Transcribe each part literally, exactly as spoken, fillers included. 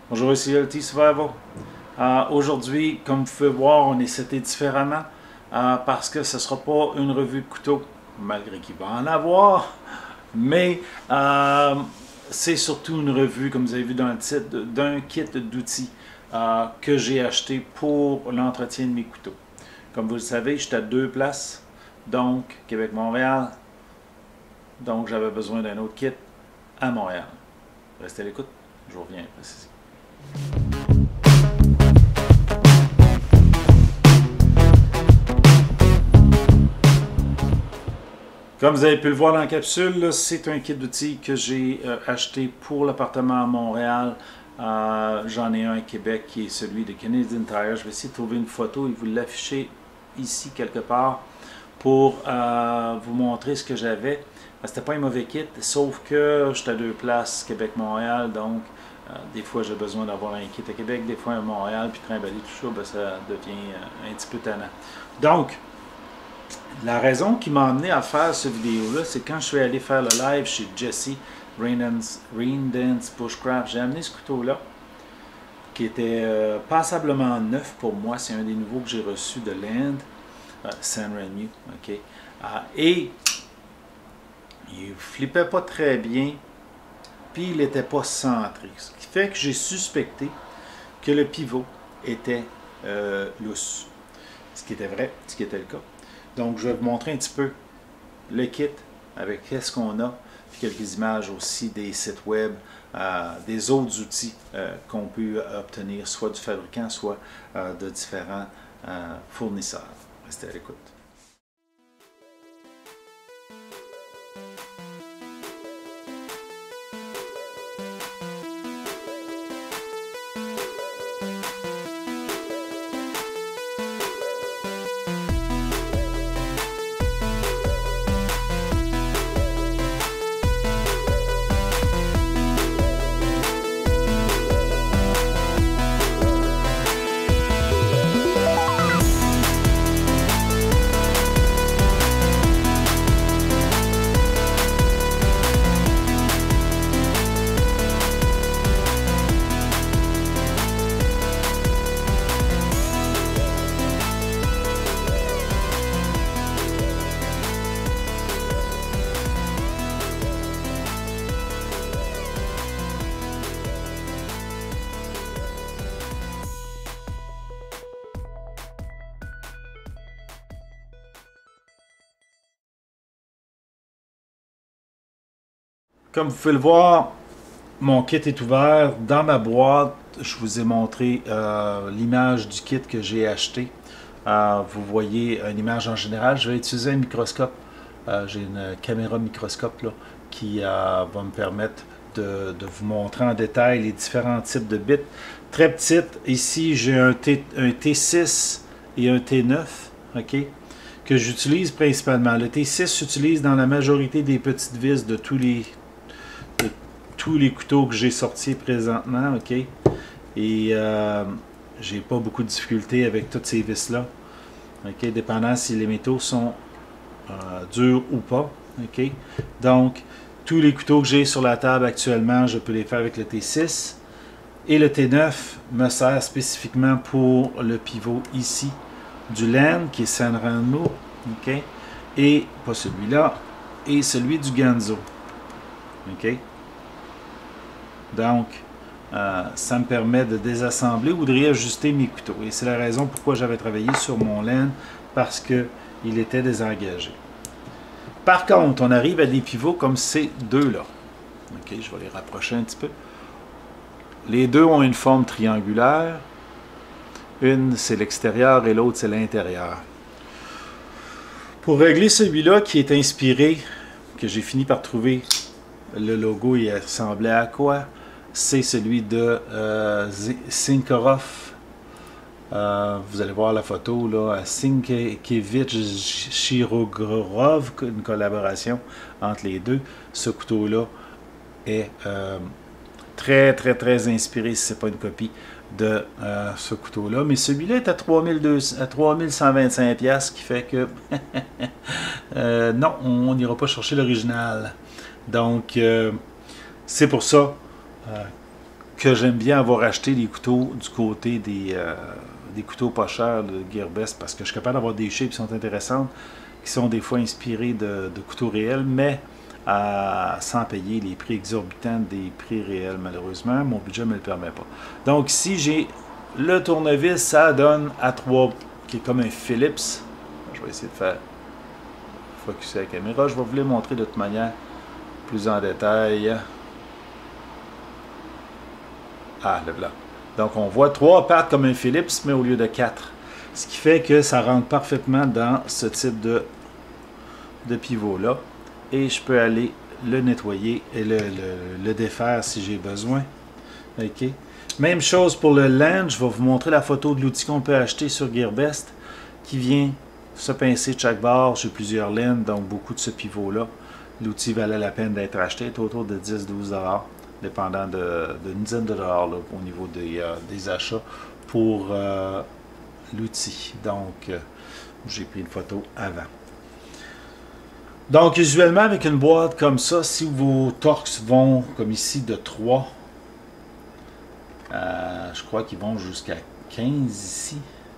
Bonjour, ici L T Survival. Euh, Aujourd'hui, comme vous pouvez voir, on est seté différemment euh, parce que ce ne sera pas une revue de couteau, malgré qu'il va en avoir, mais euh, c'est surtout une revue, comme vous avez vu dans le titre, d'un kit d'outils euh, que j'ai acheté pour l'entretien de mes couteaux. Comme vous le savez, j'étais à deux places, donc Québec-Montréal, donc j'avais besoin d'un autre kit à Montréal. Restez à l'écoute, je vous reviens préciser. Comme vous avez pu le voir dans la capsule, c'est un kit d'outils que j'ai euh, acheté pour l'appartement à Montréal. Euh, J'en ai un à Québec qui est celui de Canadian Tire. Je vais essayer de trouver une photo et vous l'afficher ici quelque part pour euh, vous montrer ce que j'avais. C'était pas un mauvais kit, sauf que j'étais à deux places, Québec-Montréal, donc euh, des fois j'ai besoin d'avoir un kit à Québec, des fois à Montréal, puis trimballer tout ça, ben, ça devient euh, un petit peu tannant. Donc, la raison qui m'a amené à faire cette vidéo-là, c'est quand je suis allé faire le live chez Jesse, Rain Dance, Rain Dance Bushcraft, j'ai amené ce couteau-là, qui était euh, passablement neuf pour moi, c'est un des nouveaux que j'ai reçu de Land, euh, San Remu, ok, euh, et il ne flippait pas très bien, puis il n'était pas centré. Ce qui fait que j'ai suspecté que le pivot était euh, lousse. Ce qui était vrai, ce qui était le cas. Donc je vais vous montrer un petit peu le kit avec qu'est-ce qu'on a, puis quelques images aussi des sites web, euh, des autres outils euh, qu'on peut obtenir, soit du fabricant, soit euh, de différents euh, fournisseurs. Restez à l'écoute. Comme vous pouvez le voir, mon kit est ouvert. Dans ma boîte, je vous ai montré euh, l'image du kit que j'ai acheté. Euh, vous voyez une image en général. Je vais utiliser un microscope. Euh, j'ai une caméra microscope là, qui euh, va me permettre de, de vous montrer en détail les différents types de bits. Très petite, ici j'ai un, un T six et un T neuf, ok, que j'utilise principalement. Le T six s'utilise dans la majorité des petites vis de tous les de tous les couteaux que j'ai sortis présentement, ok, et euh, j'ai pas beaucoup de difficultés avec toutes ces vis là, ok, dépendant si les métaux sont euh, durs ou pas, ok. Donc tous les couteaux que j'ai sur la table actuellement, je peux les faire avec le T six, et le T neuf me sert spécifiquement pour le pivot ici du Land qui est San Remu, ok, et pas celui-là, et celui du Ganzo. OK? Donc, euh, ça me permet de désassembler ou de réajuster mes couteaux. Et c'est la raison pourquoi j'avais travaillé sur mon Land, parce qu'il était désengagé. Par contre, on arrive à des pivots comme ces deux-là. OK, je vais les rapprocher un petit peu. Les deux ont une forme triangulaire. Une, c'est l'extérieur et l'autre, c'est l'intérieur. Pour régler celui-là qui est inspiré, que j'ai fini par trouver, le logo il ressemblait à quoi? C'est celui de euh, Sinkorov. Euh, vous allez voir la photo là, Sinkevich Chirogrov, une collaboration entre les deux. Ce couteau-là est euh, très très très inspiré, si ce n'est pas une copie, de euh, ce couteau-là. Mais celui-là est à trois mille cent vingt-cinq dollars, ce qui fait que euh, non, on n'ira pas chercher l'original. Donc, euh, c'est pour ça euh, que j'aime bien avoir acheté des couteaux du côté des, euh, des couteaux pas chers de Gearbest, parce que je suis capable d'avoir des shapes qui sont intéressantes, qui sont des fois inspirés de, de couteaux réels, mais euh, sans payer les prix exorbitants des prix réels, malheureusement. Mon budget ne me le permet pas. Donc ici, j'ai le tournevis, ça donne à trois, qui est comme un Phillips. Je vais essayer de faire focuser la caméra. Je vais vous les montrer de toute manière plus en détail. Ah, le blanc. Donc, on voit trois pattes comme un Phillips, mais au lieu de quatre. Ce qui fait que ça rentre parfaitement dans ce type de, de pivot-là. Et je peux aller le nettoyer et le, le, le défaire si j'ai besoin. OK. Même chose pour le land. Je vais vous montrer la photo de l'outil qu'on peut acheter sur Gearbest qui vient se pincer de chaque barre. J'ai plusieurs laines, donc beaucoup de ce pivot-là. L'outil valait la peine d'être acheté, autour de dix à douze dollars. Dépendant de, de une dizaine de dollars là, au niveau des, euh, des achats pour euh, l'outil. Donc, euh, j'ai pris une photo avant. Donc, usuellement, avec une boîte comme ça, si vos torques vont, comme ici, de trois, euh, je crois qu'ils vont jusqu'à quinze ici,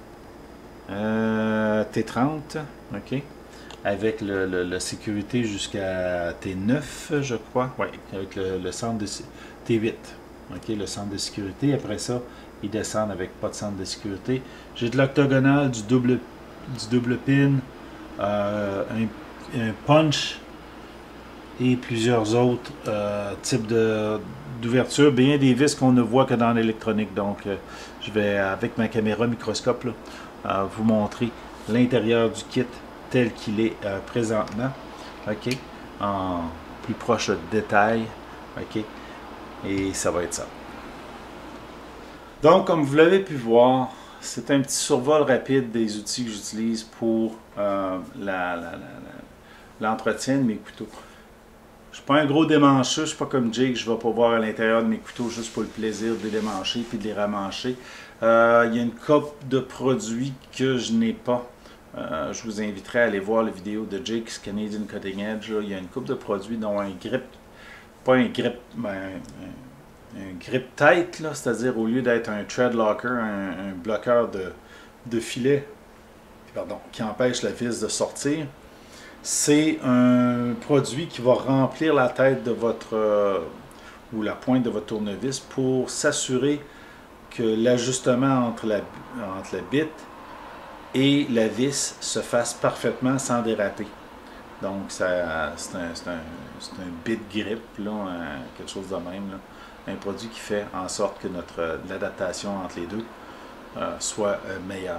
euh, T trente, ok, avec le, le, le sécurité jusqu'à T neuf, je crois. Oui, avec le, le centre de T huit. Ok, le centre de sécurité. Après ça, ils descendent avec pas de centre de sécurité. J'ai de l'octogonal, du double, du double pin, euh, un, un punch et plusieurs autres euh, types d'ouverture. Bien des vis qu'on ne voit que dans l'électronique. Donc, euh, je vais, avec ma caméra microscope, là, euh, vous montrer l'intérieur du kit tel qu'il est euh, présentement, ok, en plus proche de détail, ok, et ça va être ça. Donc, comme vous l'avez pu voir, c'est un petit survol rapide des outils que j'utilise pour euh, l'entretien la, la, la, de mes couteaux. Je ne suis pas un gros démancheux, je ne suis pas comme Jake, je ne vais pas voir à l'intérieur de mes couteaux juste pour le plaisir de les démancher puis de les ramancher. Euh, il y a une coupe de produits que je n'ai pas. Euh, je vous inviterai à aller voir la vidéo de Jake's Canadian Cutting Edge. Là. Il y a une coupe de produits dont un grip, pas un grip, mais un, un grip tight, c'est-à-dire au lieu d'être un thread locker, un, un bloqueur de, de filet, pardon, qui empêche la vis de sortir. C'est un produit qui va remplir la tête de votre, euh, ou la pointe de votre tournevis pour s'assurer que l'ajustement entre la, entre la bite et la vis se fasse parfaitement sans déraper. Donc, c'est un, un, un bit grip, là, un, quelque chose de même. Là. Un produit qui fait en sorte que notre l'adaptation entre les deux euh, soit euh, meilleure.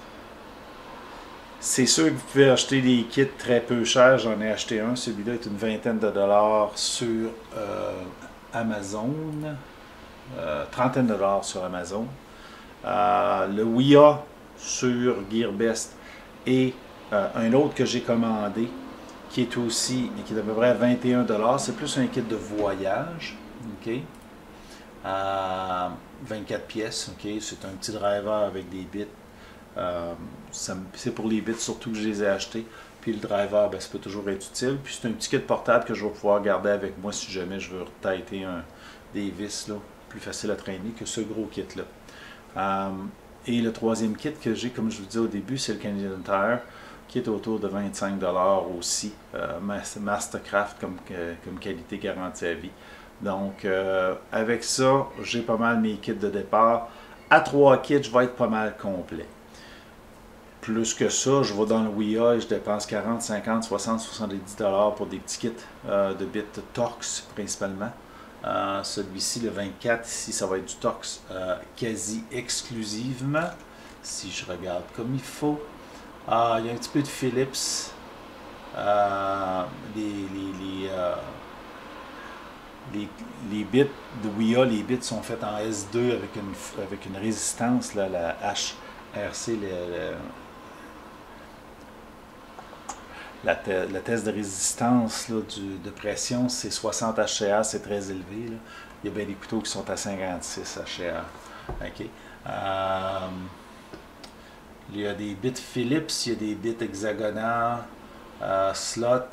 C'est sûr que vous pouvez acheter des kits très peu chers. J'en ai acheté un. Celui-là est une vingtaine de dollars sur euh, Amazon. Euh, trentaine de dollars sur Amazon. Euh, le W I A sur Gearbest et euh, un autre que j'ai commandé qui est aussi, qui est à peu près à vingt et un dollars. C'est plus un kit de voyage. OK. Euh, vingt-quatre pièces. OK. C'est un petit driver avec des bits. Euh, c'est pour les bits surtout que je les ai achetés. Puis le driver, ben, ça peut toujours être utile. Puis c'est un petit kit portable que je vais pouvoir garder avec moi si jamais je veux retailler un, des vis là, plus facile à traîner que ce gros kit-là. Euh, et le troisième kit que j'ai, comme je vous disais au début, c'est le Canadian Tire, qui est autour de vingt-cinq dollars aussi. Euh, Mastercraft comme, comme qualité garantie à vie. Donc, euh, avec ça, j'ai pas mal mes kits de départ. À trois kits, je vais être pas mal complet. Plus que ça, je vais dans le W I A et je dépense quarante, cinquante, soixante, soixante-dix dollars pour des petits kits euh, de bits Torx principalement. Euh, Celui-ci, le vingt-quatre, ici, ça va être du Torx euh, quasi exclusivement. Si je regarde comme il faut. Ah, il y a un petit peu de Phillips. Euh, les, les, les, euh, les, les bits de W I A, les bits sont faits en S deux avec une, avec une résistance, là, la H R C, le, le, La, te, la test de résistance là, du, de pression, c'est soixante H C A, c'est très élevé. Là. Il y a bien des couteaux qui sont à cinquante-six H C A. Okay. Euh, il y a des bits Phillips, il y a des bits hexagonales, euh, slot,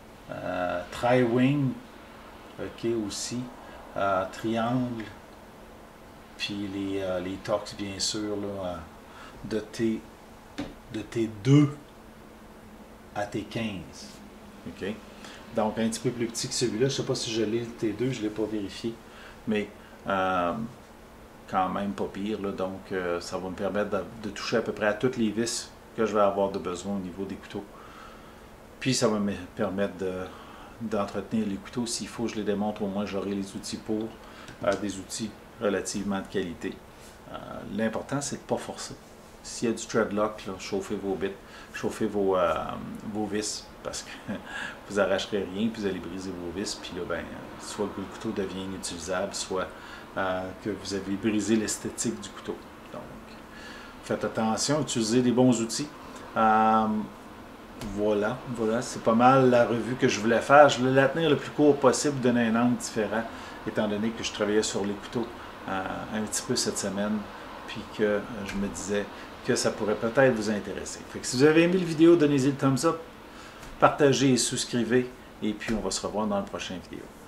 euh, tri-wing, ok, aussi, euh, triangle, puis les, euh, les torx, bien sûr, là, euh, de, T, de T deux à T quinze. OK? Donc, un petit peu plus petit que celui-là. Je ne sais pas si je l'ai le T deux, je ne l'ai pas vérifié, mais euh, quand même pas pire. Là, donc, euh, ça va me permettre de, de toucher à peu près à toutes les vis que je vais avoir de besoin au niveau des couteaux. Puis, ça va me permettre de, d'entretenir les couteaux. S'il faut, je les démontre, au moins j'aurai les outils pour, euh, des outils relativement de qualité. Euh, l'important, c'est de ne pas forcer. S'il y a du threadlock, là, chauffez vos bits, chauffez vos, euh, vos vis, parce que vous n'arracherez rien, puis vous allez briser vos vis, puis là, ben, soit que le couteau devient inutilisable, soit euh, que vous avez brisé l'esthétique du couteau. Donc, faites attention, utilisez des bons outils. Euh, voilà, voilà, c'est pas mal la revue que je voulais faire. Je voulais la tenir le plus court possible, donner un angle différent, étant donné que je travaillais sur les couteaux euh, un petit peu cette semaine, puis que euh, je me disais que ça pourrait peut-être vous intéresser. Fait que si vous avez aimé la vidéo, donnez-y le thumbs up, partagez et souscrivez, et puis on va se revoir dans la prochaine vidéo.